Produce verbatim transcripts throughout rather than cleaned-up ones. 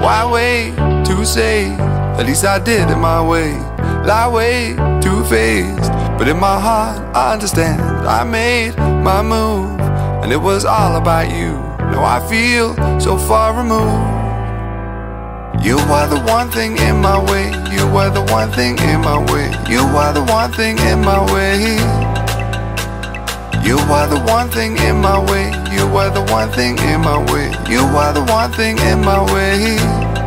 Why wait to say? At least I did it my way. Lie way too faced, but in my heart I understand. I made my move, and it was all about you. Now I feel so far removed. You are the one thing in my way. You are the one thing in my way. You are the one thing in my way. You are the one thing in my way. You are the one thing in my way. You are the one thing in my way.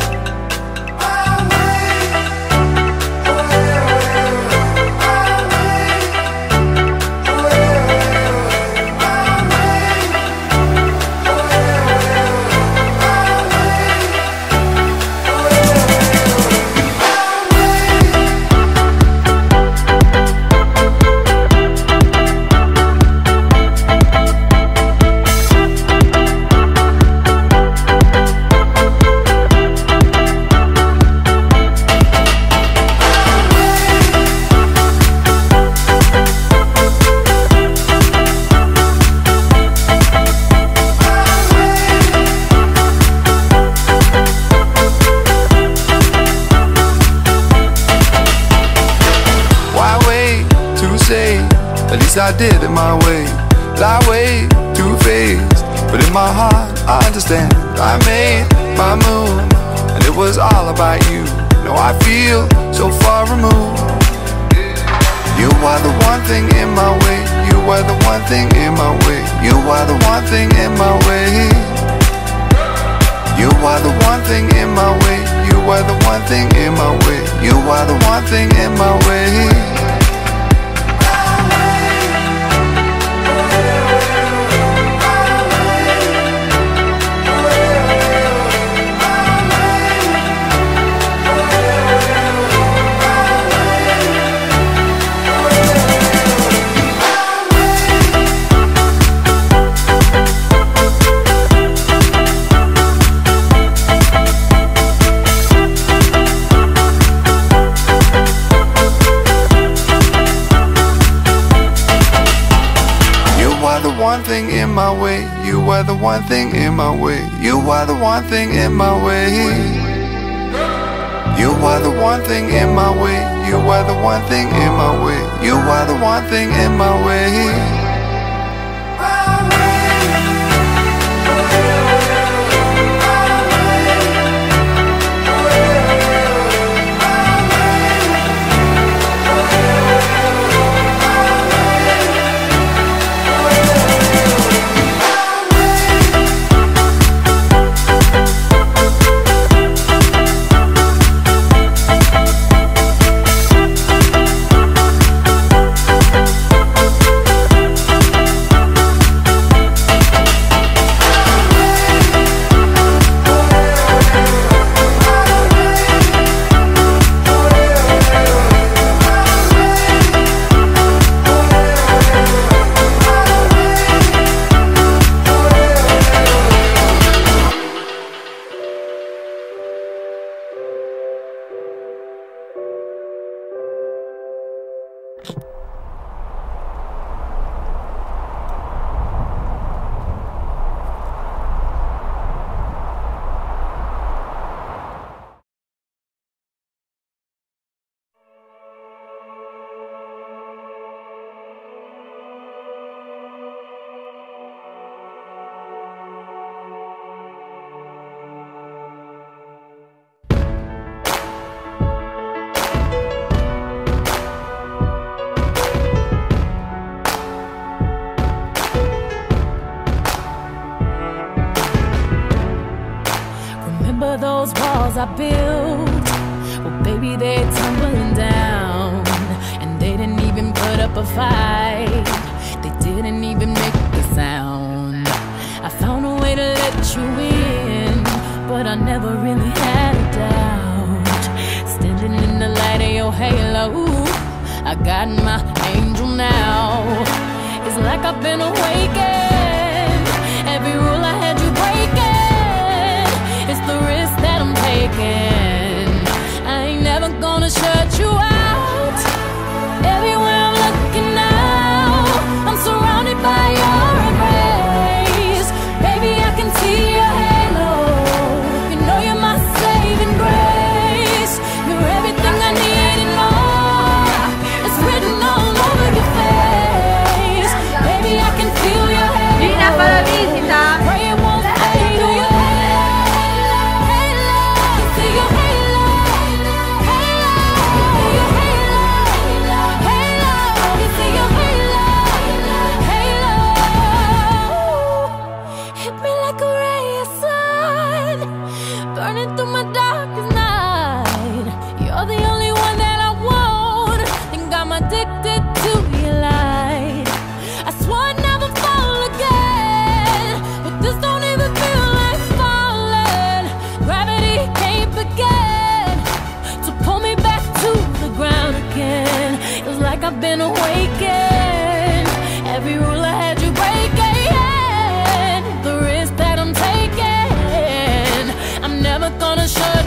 At least I did it my way. Lie way too faced, but in my heart I understand. I made my move, and it was all about you. Now I feel so far removed. You are the one thing in my way. You are the one thing in my way. You are the one thing in my way. You are the one thing in my way. You are the one thing in my way. You are the one thing in my way. One thing in my way. You are the one thing in my way. You are the one thing in my way. You are the one thing in my way. You are the one thing in my way. You are the one thing in my way. Those walls I built, well baby they're tumbling down, and they didn't even put up a fight. They didn't even make a sound. I found a way to let you in, but I never really had a doubt. Standing in the light of your halo, I got my angel now. It's like I've been awakened. Every rule I had you breaking, it's the risk that I'm taking. I ain't never gonna shut you out. Everywhere I'm looking now, I'm surrounded by your embrace. Baby, I can see your halo. You know you're my savior. burning through my darkest night. You're the only one that I want. Think I'm addicted to your light. I swore I'd never fall again, but this don't even feel like falling. Gravity can't begin to pull me back to the ground again. Feels like I've been awakened. Every rule I had you breaking, the risk that I'm taking, I'm never gonna show